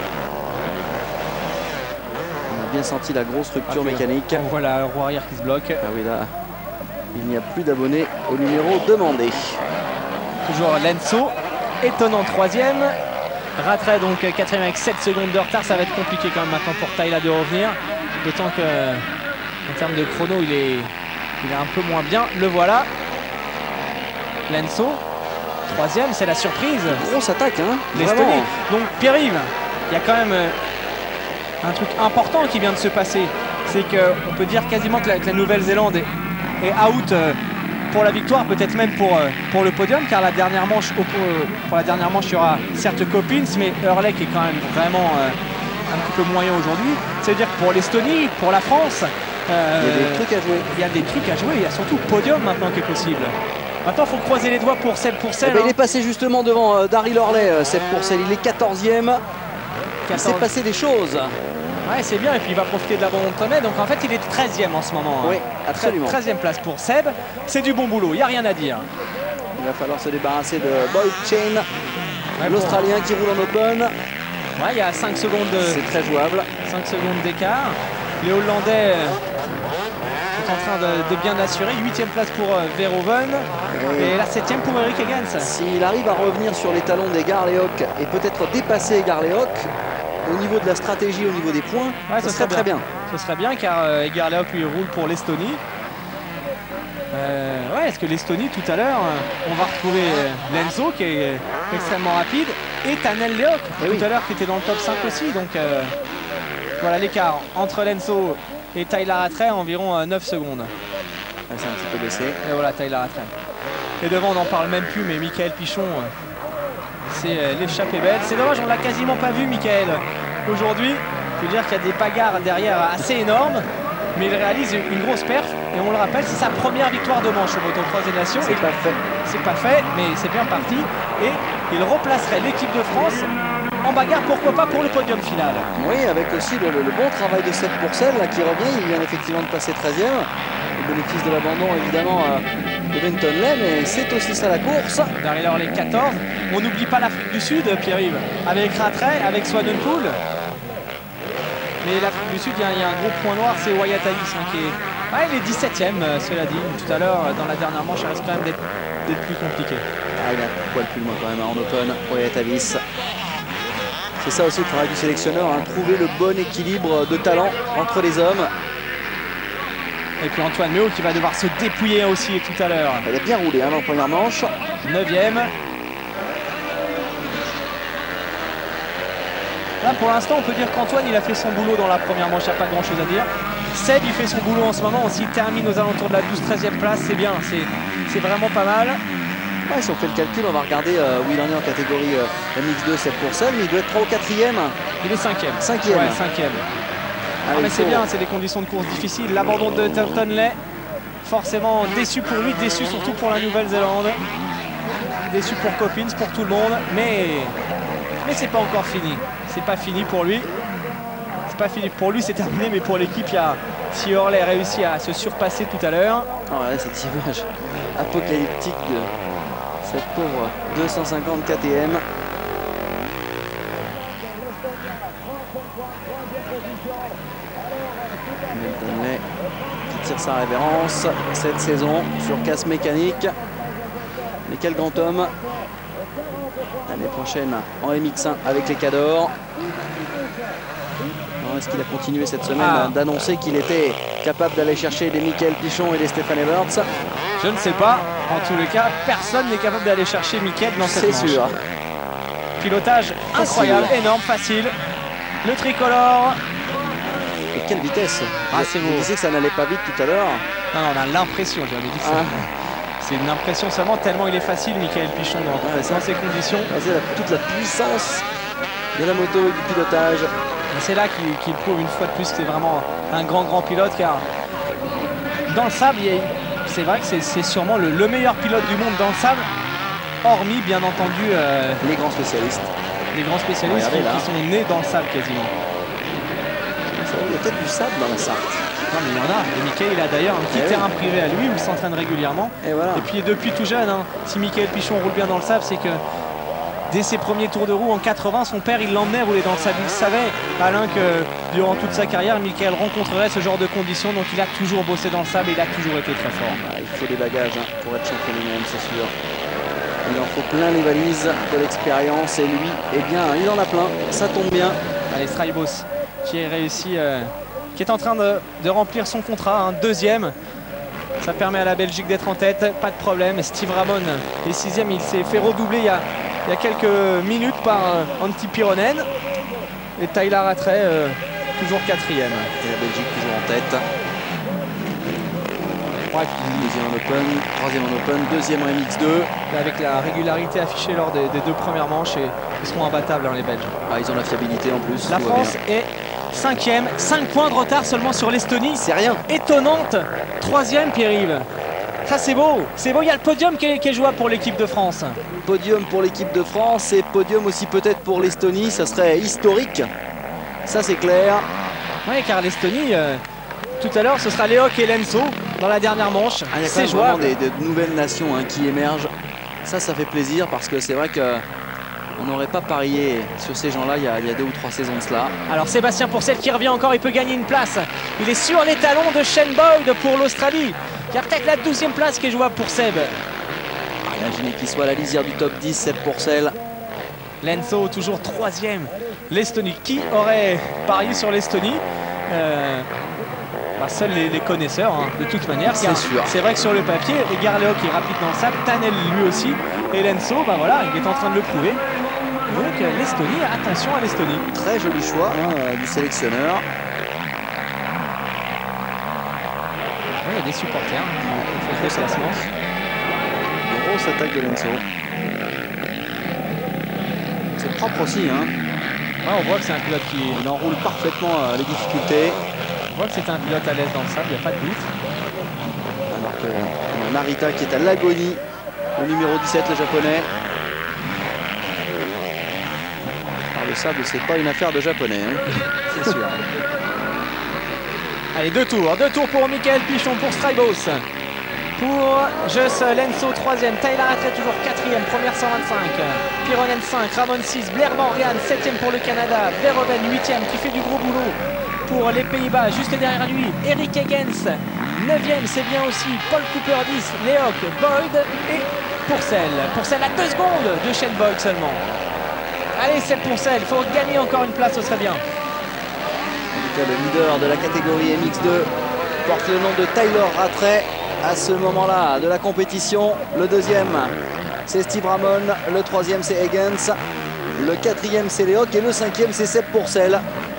Bien senti la grosse rupture mécanique. On voit la roue arrière qui se bloque. Ah oui, là, il n'y a plus d'abonnés au numéro demandé. Toujours Lenzo, étonnant 3e. Rattray donc 4e avec 7 secondes de retard. Ça va être compliqué quand même maintenant pour Tyler de revenir. D'autant que en termes de chrono, il est un peu moins bien. Le voilà. Lenzo, 3e, c'est la surprise. Grosse attaque, hein. L'Estonie. Donc Pierre-Yves, il y a quand même... un truc important qui vient de se passer, c'est qu'on peut dire quasiment que la Nouvelle-Zélande est out pour la victoire, peut-être même pour le podium, car la dernière manche, pour la dernière manche, il y aura certes Coppins, mais Hurley qui est quand même vraiment un petit peu moyen aujourd'hui. C'est-à-dire que pour l'Estonie, pour la France, il y a des trucs à jouer. Il y a des trucs à jouer, il y a surtout podium maintenant qui est possible. Maintenant, il faut croiser les doigts pour Seb Pourcel. Il est passé justement devant Daryl Hurley, Seb Pourcel, il est 14e. Il s'est passé des choses. Ouais, c'est bien, et puis il va profiter de l'abandon de Tonnet. Donc en fait, il est 13e en ce moment. Oui, absolument. 13e place pour Seb. C'est du bon boulot, il n'y a rien à dire. Il va falloir se débarrasser de Boyd Chain, l'Australien qui roule en open. Ouais, il y a 5 secondes de... C'est très jouable. 5 secondes d'écart. Les Hollandais sont en train de bien assurer. 8e place pour Verhoeven. Et la 7e pour Eric Higgins. S'il arrive à revenir sur les talons des Garleoc et peut-être dépasser Garleoc, au niveau de la stratégie, au niveau des points, ouais, ce serait très bien. Ce serait bien car Garleoc lui roule pour l'Estonie. Ouais, est-ce que l'Estonie tout à l'heure, on va retrouver Lenzo qui est extrêmement rapide et Tanel Leoc tout à l'heure qui était dans le top 5 aussi. Donc voilà l'écart entre Lenzo et Tyler Rattray, environ 9 secondes. Ouais, c'est un petit peu baissé. Et voilà Tyler Rattray. Et devant on n'en parle même plus, mais Michael Pichon, c'est l'échappée belle. C'est dommage, on l'a quasiment pas vu Michael aujourd'hui. Il faut dire qu'il y a des bagarres derrière assez énormes, mais il réalise une grosse perf. Et on le rappelle, c'est sa première victoire de manche au Motocross des Nations. C'est pas fait. C'est pas fait, mais c'est bien parti. Et il replacerait l'équipe de France en bagarre, pourquoi pas pour le podium final. Oui, avec aussi le bon travail de Seb Pourcel là, qui revient. Il vient effectivement de passer 13e. Le bénéfice de l'abandon évidemment de Bentonley, mais c'est aussi ça la course. Derrière les 14. On n'oublie pas l'Afrique du Sud, Pierre-Yves, avec Rattray, avec Swanepoel. Mais l'Afrique du Sud, il y a un gros point noir, c'est Wyatt Avis qui est... Ouais, il est 17e, cela dit. Tout à l'heure, dans la dernière manche, ça risque quand même d'être plus compliqué. Ah, il a un poil plus loin quand même en open, Wyatt Avis. C'est ça aussi le travail du sélectionneur, hein, trouver le bon équilibre de talent entre les hommes. Et puis Antoine Méo qui va devoir se dépouiller aussi tout à l'heure. Elle a bien roulé hein, dans la première manche. 9e. Là pour l'instant on peut dire qu'Antoine il a fait son boulot dans la première manche, il n'y a pas grand chose à dire. Seb il fait son boulot en ce moment aussi, il termine aux alentours de la 12-13e place, c'est bien, c'est vraiment pas mal. Ouais, si on fait le calcul, on va regarder où il en est en catégorie MX2, Seb Pourcel, mais il doit être 3 ou 4e. Il est 5e. 5e. Ouais, 5e. Ah, mais c'est bien, c'est des conditions de course difficiles. L'abandon de Tonley, forcément déçu pour lui, déçu surtout pour la Nouvelle-Zélande. Déçu pour Coppins, pour tout le monde, mais c'est pas encore fini. C'est pas fini pour lui. C'est pas fini pour lui, c'est terminé, mais pour l'équipe, il y a si Orley réussi à se surpasser tout à l'heure. Oh ouais, cette image apocalyptique de cette pauvre 250 KTM. Tonley qui tire sa révérence cette saison sur casse mécanique. Mais quel grand homme! L'année prochaine en MX1 avec les Cadors. Est-ce qu'il a continué cette semaine d'annoncer qu'il était capable d'aller chercher des Michael Pichon et des Stefan Everts? Je ne sais pas. En tous les cas, personne n'est capable d'aller chercher Michael dans cette manche. C'est sûr. Pilotage incroyable, énorme, facile. Le tricolore. Et quelle vitesse! C'est beau. Vous disiez que ça n'allait pas vite tout à l'heure. Non, on a l'impression, j'avais dit ça. C'est une impression seulement, tellement il est facile, Michael Pichon, dans ces conditions. C'est toute la puissance de la moto et du pilotage. C'est là qu'il prouve une fois de plus que c'est vraiment un grand pilote, car dans le sable, c'est vrai que c'est sûrement le meilleur pilote du monde dans le sable, hormis bien entendu les grands spécialistes. Les grands spécialistes qui sont nés dans le sable quasiment. Il y a peut-être du sable dans la Sarthe. Non mais il y en a. Et Michael il a d'ailleurs un petit terrain privé à lui où il s'entraîne régulièrement. Et puis depuis tout jeune, si Michael Pichon roule bien dans le sable, c'est que dès ses premiers tours de roue en 80, son père il l'emmenait rouler dans le sable. Il savait, Alain, que durant toute sa carrière, Michael rencontrerait ce genre de conditions. Donc il a toujours bossé dans le sable et il a toujours été très fort. Il faut des bagages pour être champion du monde, c'est sûr. Il en faut plein les valises, de l'expérience, et lui, eh bien, il en a plein, ça tombe bien. Allez, Straibos qui a réussi, qui est en train de remplir son contrat, deuxième. Ça permet à la Belgique d'être en tête, pas de problème. Steve Ramon est sixième, il s'est fait redoubler il y a quelques minutes par Antti Pironen. Et Tyler Rattray, toujours quatrième. Et la Belgique toujours en tête. Deuxième en Open, troisième en Open, deuxième en MX2. Avec la régularité affichée lors des deux premières manches, et ils seront imbattables les Belges. Ils ont la fiabilité en plus. La France est cinquième, 5 points de retard seulement sur l'Estonie. C'est rien. Étonnante. Troisième, Pierre-Yves. Ça c'est beau, il y a le podium qui est jouable pour l'équipe de France. Podium pour l'équipe de France et podium aussi peut-être pour l'Estonie, ça serait historique. Ça c'est clair. Oui, car l'Estonie, tout à l'heure ce sera Leok et Lenso dans la dernière manche. C'est jouable. Il y a des nouvelles nations qui émergent. Ça fait plaisir parce que c'est vrai que on n'aurait pas parié sur ces gens-là il y a 2 ou 3 saisons de cela. Alors Sébastien Pourcel qui revient encore, il peut gagner une place. Il est sur les talons de Shane Boyd pour l'Australie. Il y a peut-être la 12e place qui est jouable pour Seb. Imaginez qu'il soit à la lisière du top 10, Seb Pourcel. Lenso toujours 3e. L'Estonie. Qui aurait parié sur l'Estonie? Seuls les connaisseurs, de toute manière. C'est sûr. C'est vrai que sur le papier, Garleok est rapide dans le sable, Tanel lui aussi. Et Lenso, il est en train de le prouver. Donc l'Estonie, attention à l'Estonie. Très joli choix du sélectionneur. Il y a des supporters qui font le classement. Grosse attaque de Lenso. C'est propre aussi. On voit que c'est un pilote il enroule parfaitement les difficultés. On voit que c'est un pilote à l'aise dans le sable, il n'y a pas de doute. Alors qu'on a Narita qui est à l'agonie, le numéro 17, le japonais. Alors le sable, c'est pas une affaire de japonais, c'est sûr. Allez, deux tours pour Michael Pichon, pour Straibos. Pour Joss Lenso 3e, Tyler Rattray toujours 4e, première 125, Pironen 5, Ramon 6, Blair Morgan 7e pour le Canada, Verhoeven 8e qui fait du gros boulot pour les Pays-Bas, juste derrière lui, Eric Higgins 9e, c'est bien aussi, Paul Cooper 10, Leok, Boyd et Pourcel. Pourcel à 2 secondes de Shane Boyd seulement. Allez, Seb Poncel, il faut gagner encore une place, ce serait bien. En tout cas, le leader de la catégorie MX2 porte le nom de Tyler Rattray à ce moment-là de la compétition. Le deuxième, c'est Steve Ramon. Le troisième, c'est Higgins. Le quatrième, c'est Léoc. Et le cinquième, c'est Seb Poncel.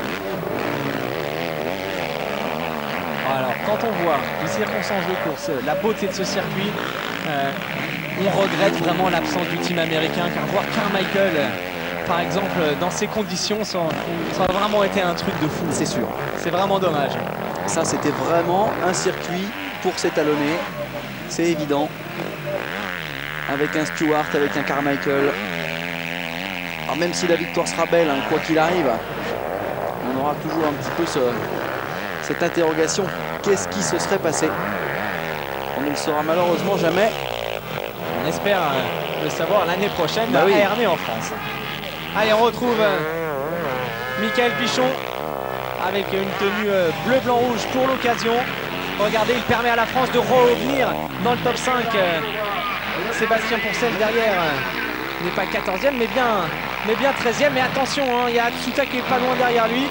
Alors, quand on voit les circonstances de course, la beauté de ce circuit, on regrette vraiment l'absence du team américain, car voir Carmichael, par exemple, dans ces conditions, ça a vraiment été un truc de fou. C'est sûr. C'est vraiment dommage. Ça, c'était vraiment un circuit pour s'étalonner. C'est évident. Avec un Stewart, avec un Carmichael. Alors, même si la victoire sera belle, hein, quoi qu'il arrive, on aura toujours un petit peu cette interrogation. Qu'est-ce qui se serait passé? On ne le saura malheureusement jamais. On espère le savoir l'année prochaine bah oui. à Ernée en France. Allez, on retrouve Michael Pichon avec une tenue bleu-blanc-rouge pour l'occasion. Regardez, il permet à la France de revenir dans le top 5. Sébastien Poncel derrière n'est pas 14e, mais bien 13e. Mais attention, hein, il y a Atsuta qui est pas loin derrière lui.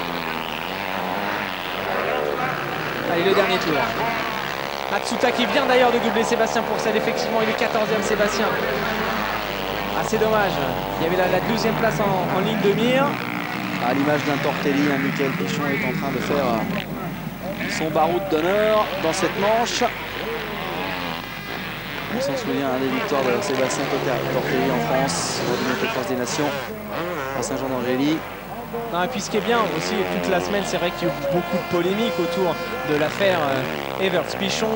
Allez, le dernier tour. Atsuta qui vient d'ailleurs de doubler Sébastien Poncel. Effectivement, il est 14e, Sébastien. Ah, c'est dommage. Il y avait la 12e place en ligne de mire. À l'image d'un Tortelli, Michael Pichon est en train de faire son baroud d'honneur dans cette manche. On s'en souvient, des victoires de Sébastien Tortelli en France, lors du Motocross des Nations, à Saint-Jean-d'Angély. Non, et puis ce qui est bien aussi, toute la semaine, c'est vrai qu'il y a eu beaucoup de polémiques autour de l'affaire Everts Pichon.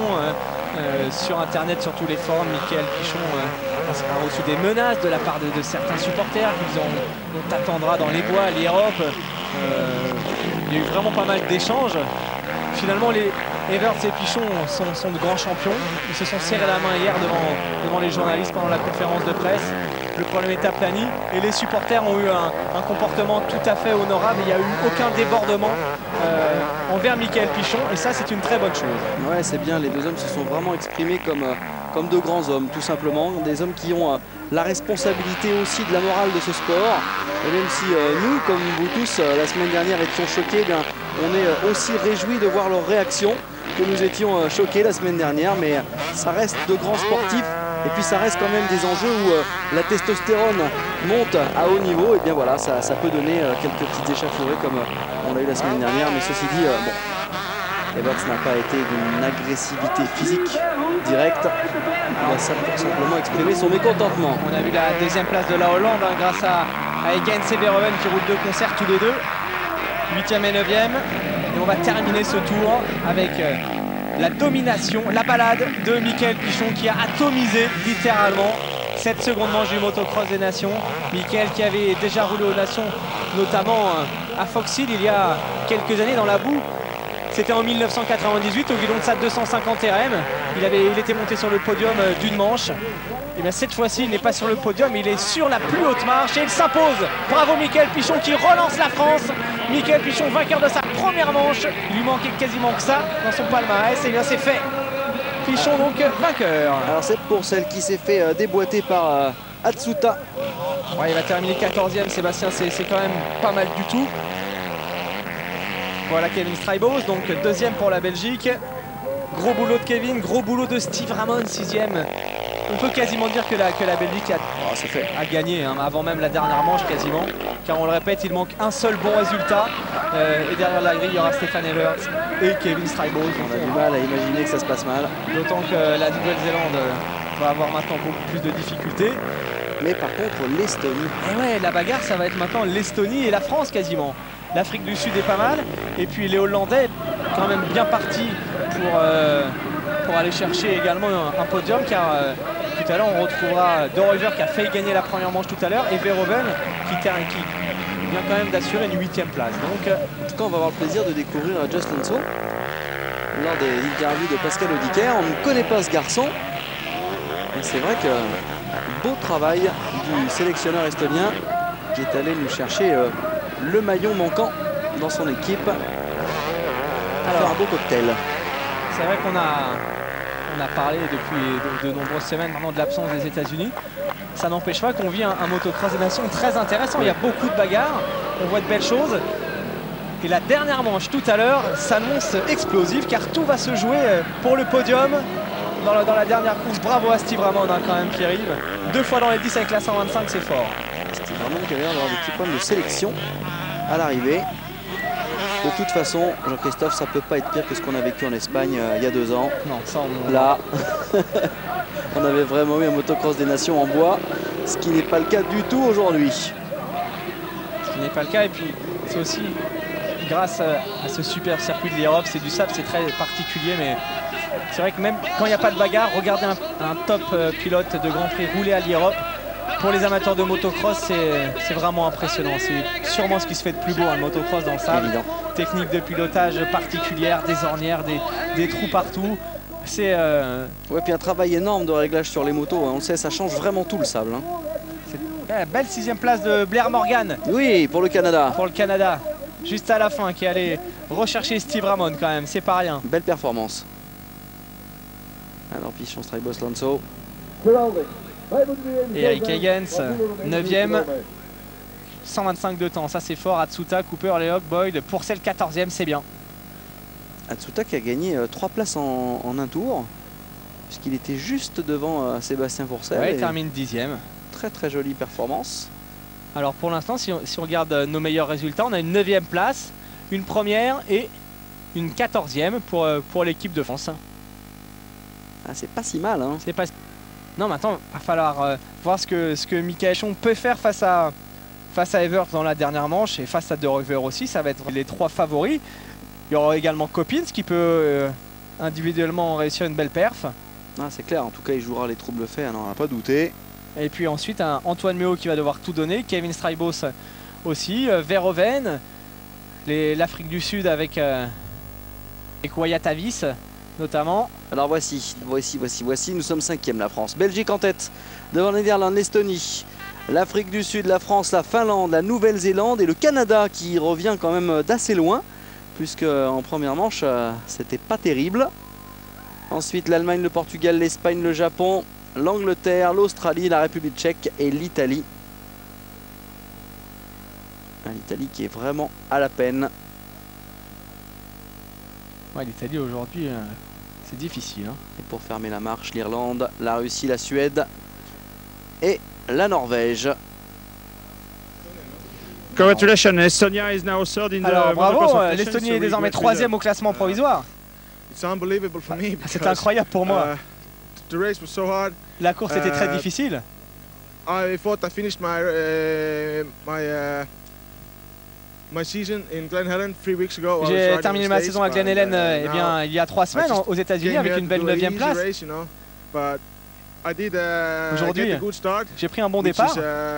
Sur internet, sur tous les forums, Michael Pichon a reçu des menaces de la part de certains supporters qui disent on t'attendra dans les bois à l'Europe. Il y a eu vraiment pas mal d'échanges. Finalement, les Everts et Pichon sont de grands champions. Ils se sont serrés la main hier devant les journalistes pendant la conférence de presse. Le problème est aplani et les supporters ont eu un comportement tout à fait honorable. Il n'y a eu aucun débordement envers Michael Pichon et ça, c'est une très bonne chose. Ouais, c'est bien. Les deux hommes se sont vraiment exprimés comme de grands hommes, tout simplement. Des hommes qui ont la responsabilité aussi de la morale de ce sport. Et même si nous, comme vous tous, la semaine dernière étions choqués, eh bien, on est aussi réjouis de voir leur réaction, que nous étions choqués la semaine dernière. Mais ça reste de grands sportifs. Et puis ça reste quand même des enjeux où la testostérone monte à haut niveau. Et bien voilà, ça peut donner quelques petites échauffourées comme on l'a eu la semaine dernière. Mais ceci dit, bon, Everts n'a pas été d'une agressivité physique directe. Il a simplement exprimé son mécontentement. On a vu la deuxième place de la Hollande grâce à Higgins et Verhoeven qui roulent de concert tous les deux. 8e et 9e. Et on va terminer ce tour avec la domination, la balade de Michael Pichon qui a atomisé littéralement cette seconde manche du Motocross des Nations. Michael qui avait déjà roulé aux Nations, notamment à Fox Hill il y a quelques années dans la boue. C'était en 1998 au guidon de sa 250 RM. Il était monté sur le podium d'une manche. Et bien cette fois-ci, il n'est pas sur le podium, il est sur la plus haute marche et il s'impose. Bravo Michael Pichon qui relance la France. Michael Pichon vainqueur de sa première manche. Il lui manquait quasiment que ça dans son palmarès et bien c'est fait. Pichon donc vainqueur. Alors c'est pour celle qui s'est fait déboîter par Atsuta. Ouais, il va terminer 14e, Sébastien, c'est quand même pas mal du tout. Voilà Kevin Strybos, donc deuxième pour la Belgique. Gros boulot de Kevin, gros boulot de Steve Ramon, 6e. On peut quasiment dire que la Belgique a gagné hein, avant même la dernière manche quasiment. Car on le répète, il manque un seul bon résultat. Et derrière la grille, il y aura Stefan Everts et Kevin Strybos. On a du mal à imaginer que ça se passe mal. D'autant que la Nouvelle-Zélande va avoir maintenant beaucoup plus de difficultés. Mais par contre, l'Estonie. Et ouais, la bagarre, ça va être maintenant l'Estonie et la France quasiment. L'Afrique du Sud est pas mal. Et puis les Hollandais, quand même bien partis pour aller chercher également un podium. Car tout à l'heure, on retrouvera De Ruyter qui a failli gagner la première manche tout à l'heure. Et Verhoeven qui vient quand même d'assurer une 8e place. Donc, en tout cas, on va avoir le plaisir de découvrir Justin So lors des interviews de Pascal Audiquer. On ne connaît pas ce garçon. Et c'est vrai que beau travail du sélectionneur estonien qui est allé nous chercher le maillon manquant dans son équipe. Alors un beau cocktail. C'est vrai qu'on on a parlé depuis de nombreuses semaines maintenant de l'absence des États-Unis. Ça n'empêche pas qu'on vit un motocross des nations très intéressant. Il y a beaucoup de bagarres, on voit de belles choses. Et la dernière manche tout à l'heure s'annonce explosive car tout va se jouer pour le podium dans la dernière course. Bravo à Steve Ramon hein, quand même qui arrive. 2 fois dans les 10 avec la 125, c'est fort. Steve Ramon qui a l'air d'avoir des petits problèmes de sélection à l'arrivée. De toute façon, Jean-Christophe, ça peut pas être pire que ce qu'on a vécu en Espagne il y a 2 ans. Non, ça on... Là, on avait vraiment eu un motocross des nations en bois, ce qui n'est pas le cas du tout aujourd'hui. Ce qui n'est pas le cas, et puis c'est aussi grâce à ce super circuit de l'Europe, c'est du sable, c'est très particulier, mais c'est vrai que même quand il n'y a pas de bagarre, regardez un top pilote de Grand Prix rouler à l'Europe. Pour les amateurs de motocross, c'est vraiment impressionnant. C'est sûrement ce qui se fait de plus beau, le motocross dans le sable. Évident. Technique de pilotage particulière, des ornières, des trous partout. C'est ouais, puis un travail énorme de réglage sur les motos. Hein. On le sait, ça change vraiment tout le sable. Hein. Belle 6e place de Blair Morgan. Oui, pour le Canada. Pour le Canada. Juste à la fin, qui est allé rechercher Steve Ramon quand même. C'est pas rien. Belle performance. Alors, Pichon, Strybos, Lanzo. Et Eric Higgins, 9e. 125 de temps, ça c'est fort. Atsuta, Cooper, Lehock, Boyd. Pour celle 14e, c'est bien. Atsuta qui a gagné 3 places en un tour, puisqu'il était juste devant Sébastien Fourcel. Ouais, il termine 10e. Très très jolie performance. Alors pour l'instant, si on regarde nos meilleurs résultats, on a une 9e place, une première et une 14e pour l'équipe de France. Ah, c'est pas si mal. Hein. C'est pas... Non, mais attends, il va falloir voir ce que Michael Chon peut faire face à Evert dans la dernière manche et face à De Ruyver aussi. Ça va être les 3 favoris. Il y aura également Coppins qui peut individuellement réussir une belle perf. Ah, c'est clair, en tout cas il jouera les troubles faits, on n'en a pas douté. Et puis ensuite un Antoine Méo qui va devoir tout donner, Kevin Strybos aussi, Verhoeven, l'Afrique du Sud avec Wyatt Avis notamment. Alors voici, nous sommes 5e la France. Belgique en tête, devant les Néerlandes, l'Estonie, l'Afrique du Sud, la France, la Finlande, la Nouvelle-Zélande et le Canada qui revient quand même d'assez loin, puisque en première manche c'était pas terrible. Ensuite l'Allemagne, le Portugal, l'Espagne, le Japon, l'Angleterre, l'Australie, la République tchèque et l'Italie. L'Italie qui est vraiment à la peine. Ouais, l'Italie aujourd'hui, c'est difficile. Hein. Et pour fermer la marche, l'Irlande, la Russie, la Suède et la Norvège. Congratulations, Estonia is now third in the Alors bravo, motocross l'Estonie so est désormais 3e au classement provisoire. C'est incroyable pour moi. The race was so hard. La course était très difficile. I thought I finished my season in Glen Helen 3 weeks ago. J'ai terminé ma saison à Glen Helen eh bien, il y a 3 semaines aux États-Unis avec une belle 9e place. Aujourd'hui, j'ai pris un bon départ.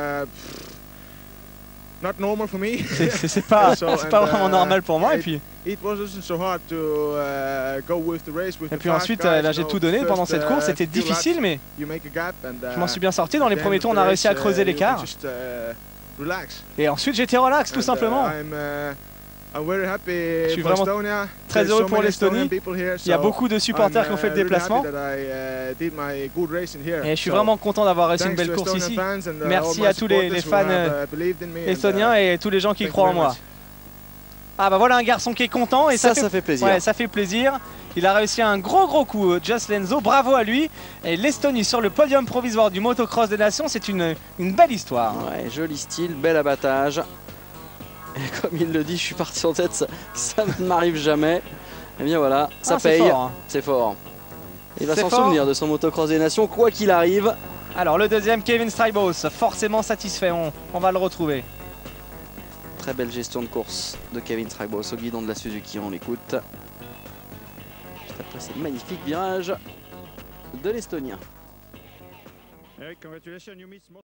C'est pas vraiment normal pour moi. Et puis ensuite, là j'ai tout donné pendant cette course. C'était difficile, mais je m'en suis bien sorti. Dans les premiers tours, on a réussi à creuser l'écart. Et ensuite, j'étais relax, tout simplement. Je suis vraiment très heureux pour l'Estonie. Il y a beaucoup de supporters qui ont fait le déplacement. Et je suis vraiment content d'avoir réussi une belle course ici. Merci à tous les fans estoniens et tous les gens qui croient en moi. Ah bah voilà un garçon qui est content et ça fait plaisir. Ouais, ça fait plaisir. Il a réussi un gros coup, Joss Lenzo, bravo à lui. Et l'Estonie sur le podium provisoire du motocross des nations, c'est une belle histoire. Ouais, joli style, bel abattage. Et comme il le dit, je suis parti en tête, ça ne m'arrive jamais. Et bien voilà, ça paye, c'est fort. Il va s'en souvenir de son motocross des nations, quoi qu'il arrive. Alors le deuxième, Kevin Strybos, forcément satisfait, on va le retrouver. Très belle gestion de course de Kevin Strybos au guidon de la Suzuki, on l'écoute. Juste après ces magnifiques virages de l'Estonien.